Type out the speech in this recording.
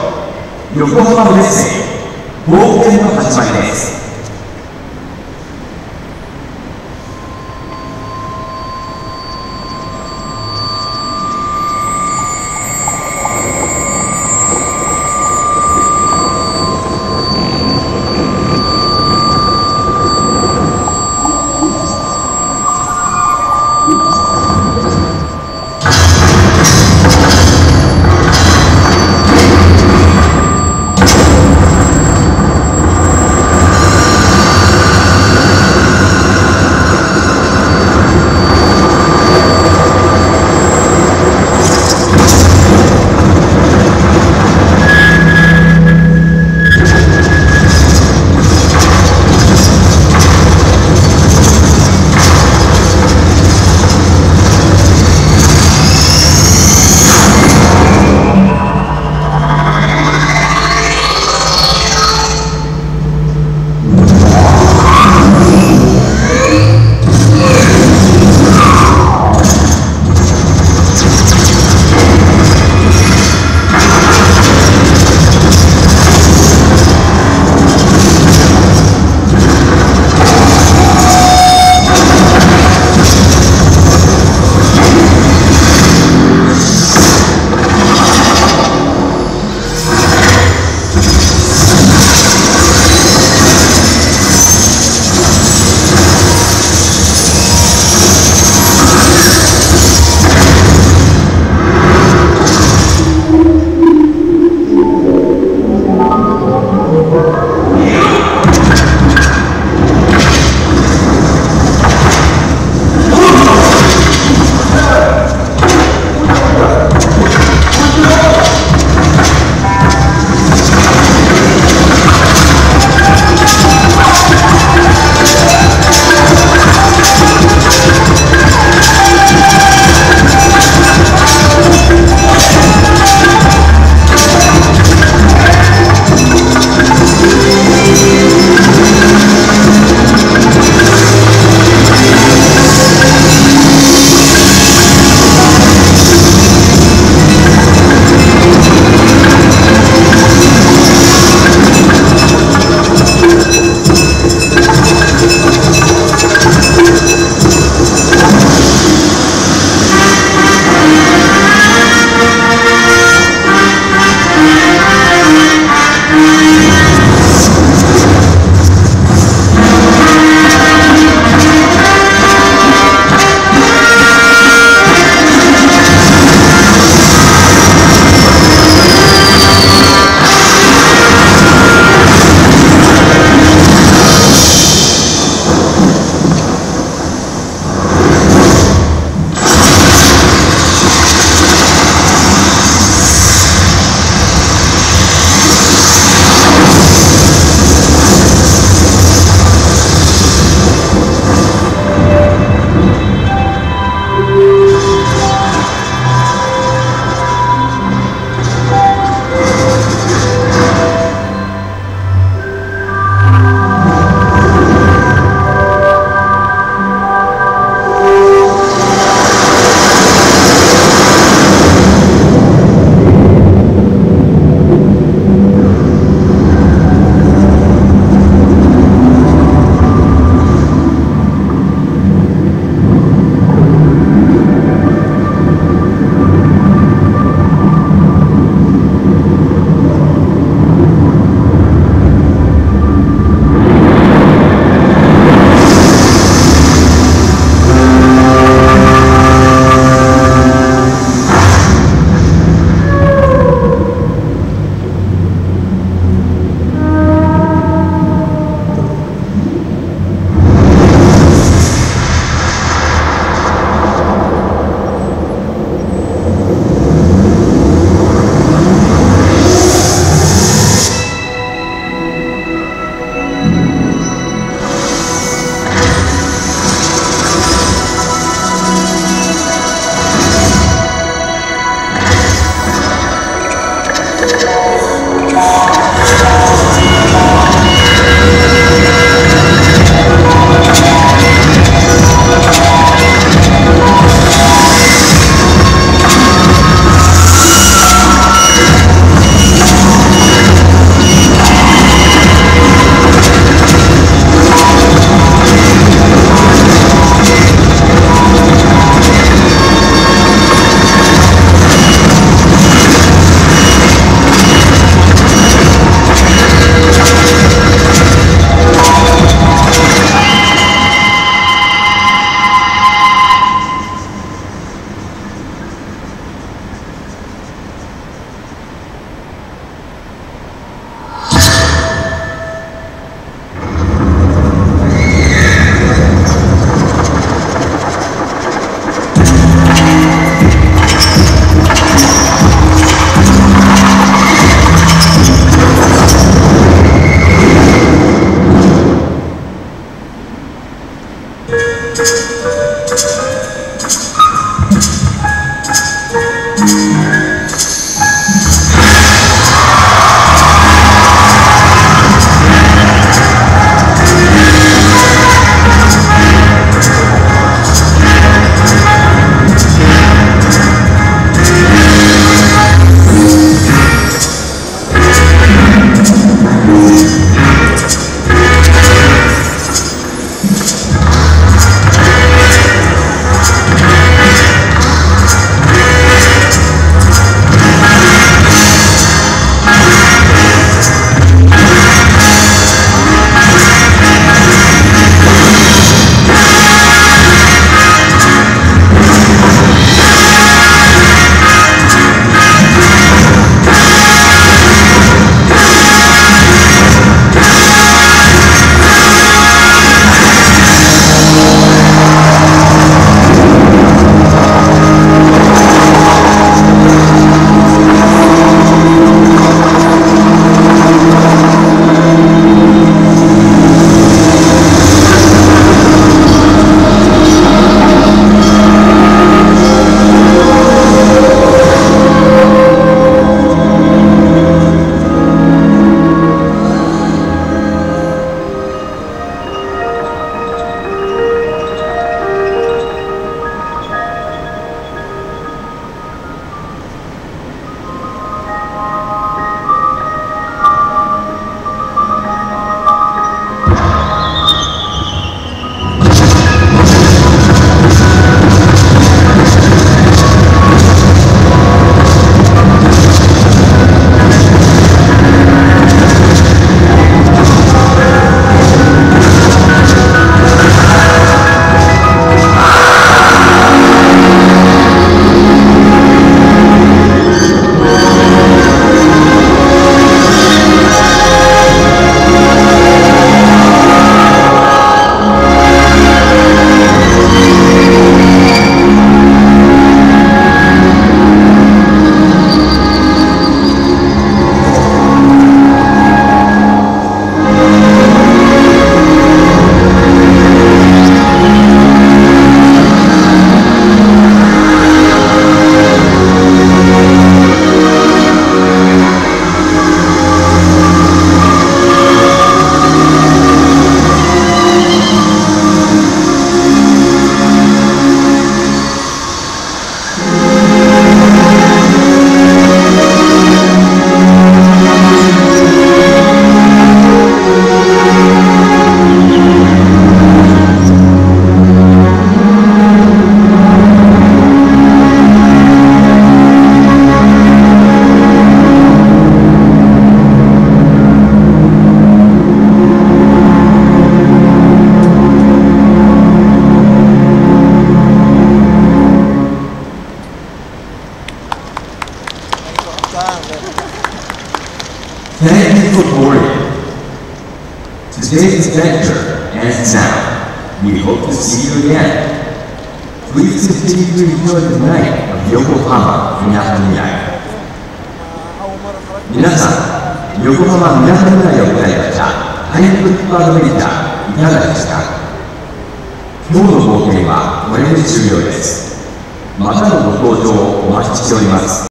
横浜ブレッセン冒険の始まりです。 Thank you for boarding. Today's adventure ends now. We hope to see you again. Please continue to enjoy the night of Yokohama みなとみらい。皆さん、横浜みなとみらいを舞台としたハイブリッドアドベンチャーいかがでしたか？今日の冒険はこれで終了です。またのご搭乗をお待ちしております。